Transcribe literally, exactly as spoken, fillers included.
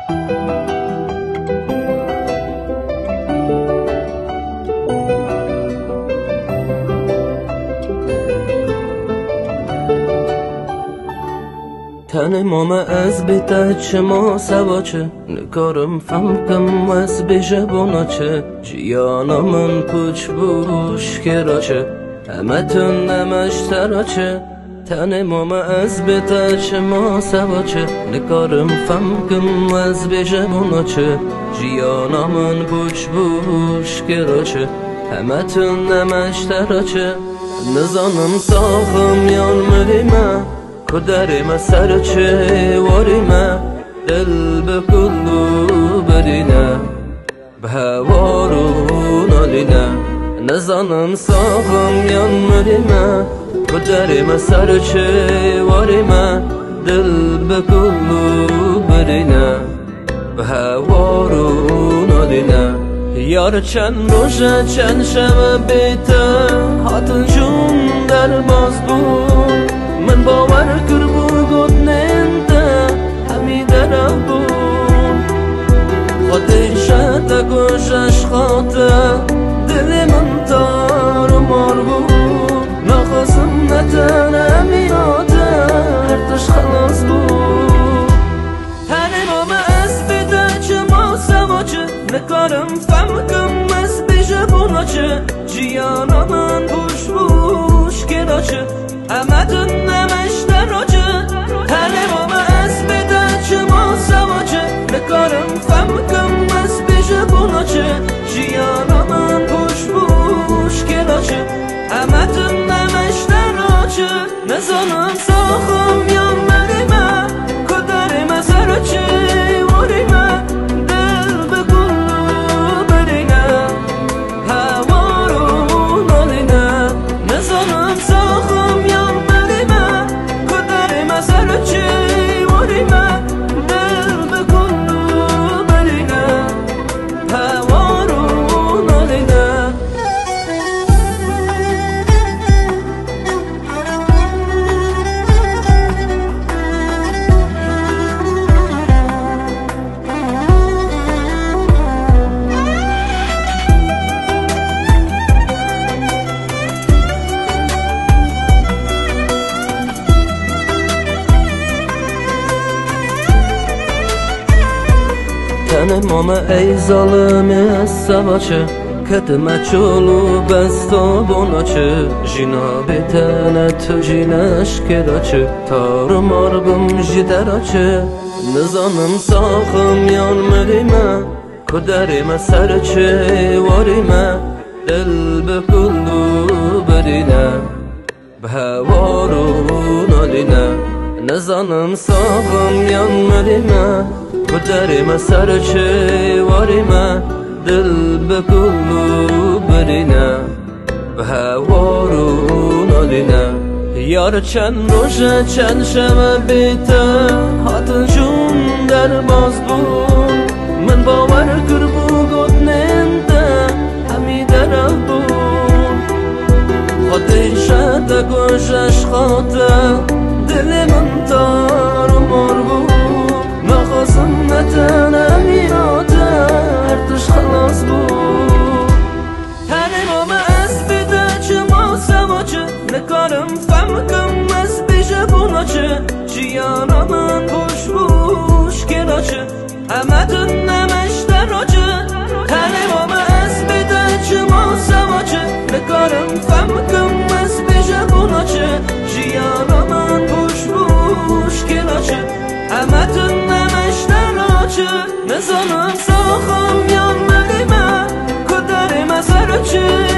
تن ماما از بیتا چه ما سواچه نکارم فهمکم از بیجه بوناچه جیانا من پوچ بوش کراچه همه تون نمشتراچه تن ماما از بیتا چه ما سواچه نکارم فهمکم از بیجه بوناچه جیانا من پوچ بوش کراچه همه تون نمشتراچه نزانم ساخم یان مریمه کدرم سرچه وارمه دل به کلو برینه به هوارون آلینه نزانم ساخم یان مریمه کدرم سرچه وارمه دل به کلو برینه به هوارون آلینه یار چند روشه چند شبه بیته هاتن جون در باز بود من باور کر بود ننده همی درم بود خودش تگوشش خاطه دل من تار و مار بود نخواستم نتنه میاده هرتش خلاص بود هنه ماما از بیده چه ما سواچه نکارم فهمکم از بیشه بوناچه جیانا من بوش بوش کراچه همه دون نمشتراچه هنه ماما از بیده چه ما سواچه نکارم فهمکم از بیشه بوناچه جیانا من بوش بوش کراچه همه دون نمشتراچه نزانم ساخم یا مریمه کدرم سرچه وریمه دل به کلو برینه هوارو نالینه نزانم ساخم یا مریمه کدرم سرچه وریمه دل به کلو برینه هوارو نالینه تن ماما ای ظالم از سواچه کتمه چولو بستا بوناچه جینا بیتنه تو جینش کراچه تارو ماربم جدراچه نزانم ساخم یان مریمه کدرم سرچه واریمه دل به کلو برینه به هوارو نالینه نزانم ساخم یان مریمه کدرم سرچه واریمه دل به کلو برینه به هوارو نالینه یار چند روشه چند شبه بیته هاتن جون در باز بود من باور کر بود ننده همی درم بود خودش تگوشش خاطه دل من تار و مار بود نخواستم نتنه میاده هرتش خلاص بود هنه ماما از بیده چه ما سواچه نکارم فهمکم از بیشه بوناچه جیانا من بوش بوش کراچه همه دون نمشتراچه هنه ماما از بیده چه ما سواچه نکارم فهمکم از بیشه بوناچه جیانا من بوش بوش کراچه همه تون نمشتراچه نزانم ساخم یا مریمه کدرم سرچه